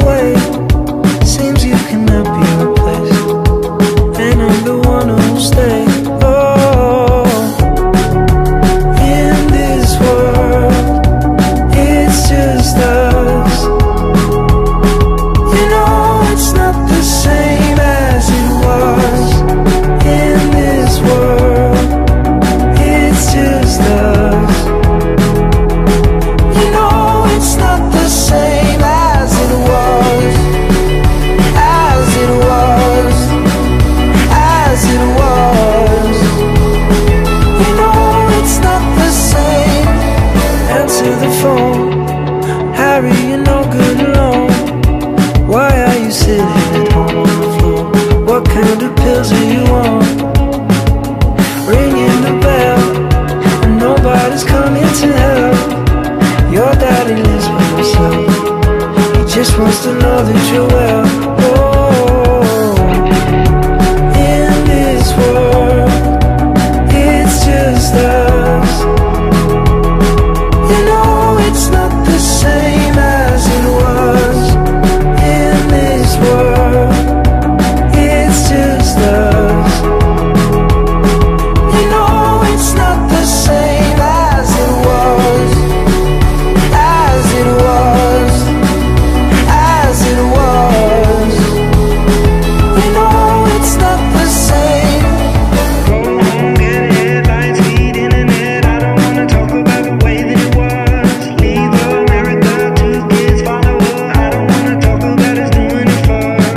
away. Seems you cannot be replaced, and I'm the one who'll stay. Oh, in this world, it's just us. You know it's not the same as it was. In this world, it's just us. You know it's not the same as it was. As it was. As it was. You know it's not the same. Answer the phone. Harry, you're no good alone. Why are you sitting at home on the floor? What kind of pills are you on? Ringing the bell, and nobody's coming to help. Your daddy lives by himself. He just wants to know that you're well. Oh, in this world, it's just us. You know it's not the same as it was. In this world, it's just us. You know it's not the same as it was. As it was. As it was. You know it's not the same. Go home, get headlines, feed internet. I don't wanna talk about the way that it was. Leave America, 2 kids follow her. I don't wanna talk about us doing it first.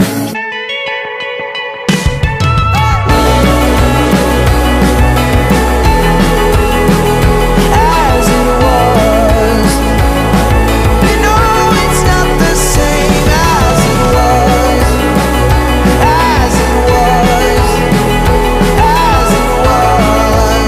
As it was. You know it's not the same as it was. As it was. As it was.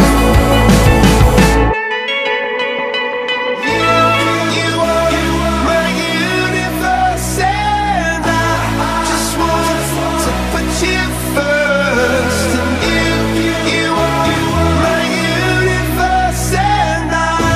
You are my universe, and I just want to put you first. And you are my universe, and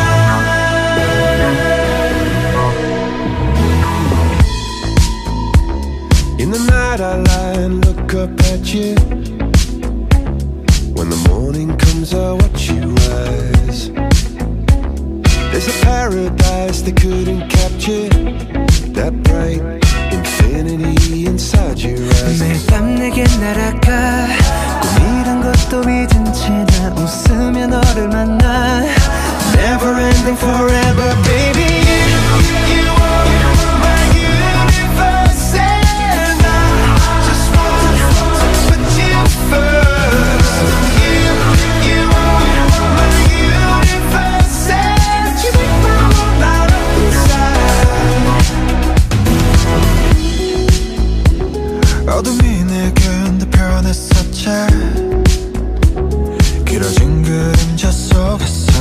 In the night I lie and look up at you. When the morning comes I watch you rise. There's a paradise they couldn't capture. That bright infinity inside your eyes. 매일 밤 내게 날아가. 꿈이란 것도 잊은 채 난 웃으며 너를 만나. Never ending forever, baby. You are my universe, and I just want to put you first. You are my universe, and you make my world light up inside. 어둠이 내게 온다 변했었지. 길어진 그림자 속에서.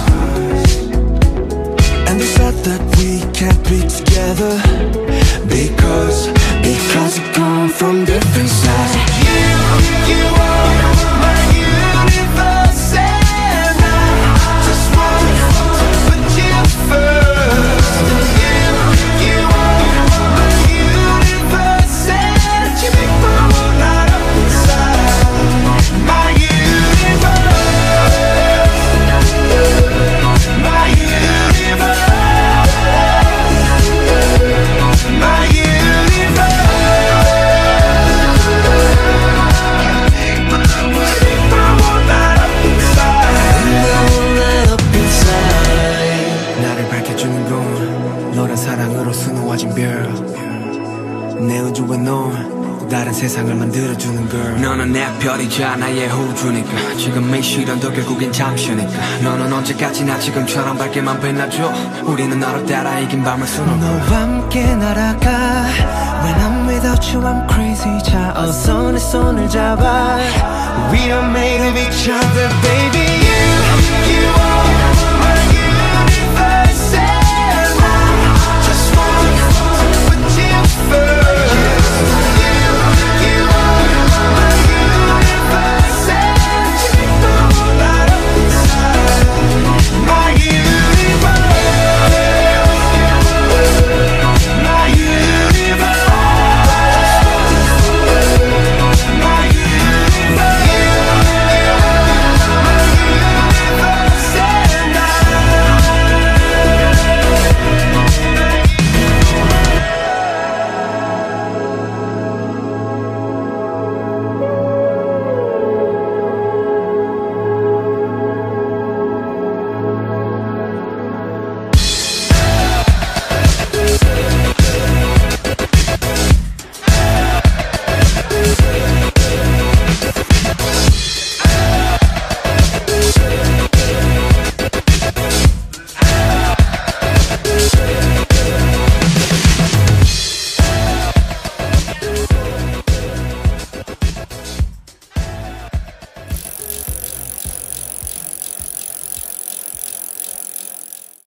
And they said that we can't be together because we come from different sides. You are my universe, and I just want to put you first. You are my universe, and you make my world light up inside. My universe, my universe. My universe. My world light up inside. light up inside. 나를 밝혀주는 건 너란 사랑으로 수놓아진 별. 내 우주에 넌 또 다른 세상을 만들어주는 걸. 너는 내 별이자 나의 호주니까 지금 이 시련도 결국엔 잠시니까 너는 언제까지나 지금처럼 밝게만 빛나줘. 우리는 너를 따라 이긴 밤을 수놓아. 너와 함께 날아가. When I'm without you I'm crazy. 자 어서 내 손을 잡아. We are made of each other, baby. You are